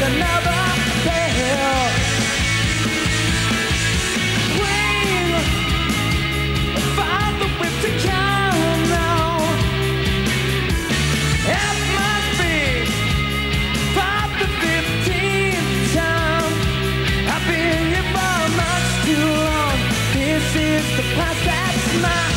take another pill. Queen, find the whip to count now. At my feet, 5 to 15 time. I've been here for much too long. This is the past that's mine.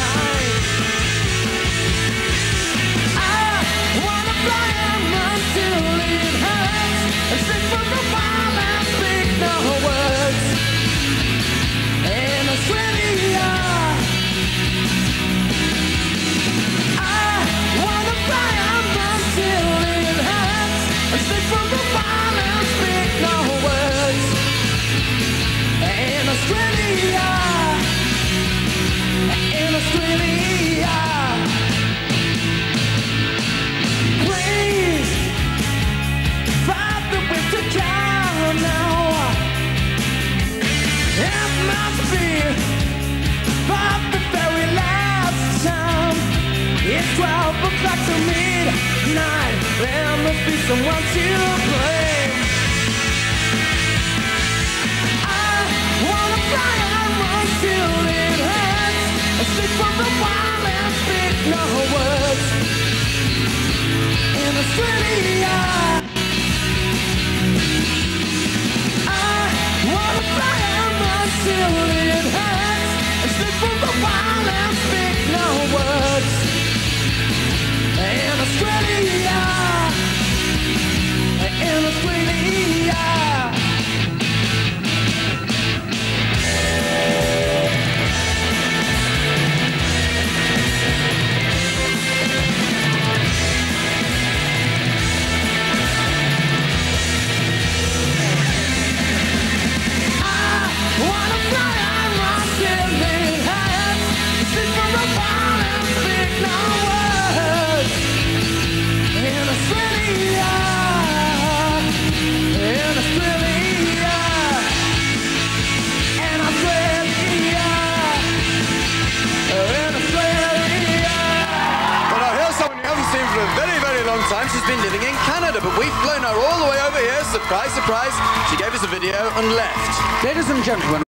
It's 12 o'clock to midnight. There must be someone to blame. I wanna fly and run till it hurts. I sleep for a while and speak no words. In Australia, I wanna fly and run till it hurts. I sleep for a while and speak no words. In Australia, in Australia. I wanna fly and run till it hurts. Sit for a while and speak no words. In Australia, in Australia, in Australia, in Australia. Well, now here's someone you haven't seen for a very, very long time. She's been living in Canada, but we've flown her all the way over here. Surprise, surprise. She gave us a video and left. Ladies and gentlemen,